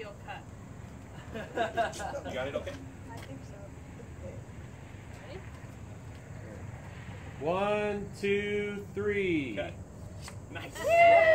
you'll cut. You got it okay? I think so. Ready? 1, 2, 3. Cut. Nice.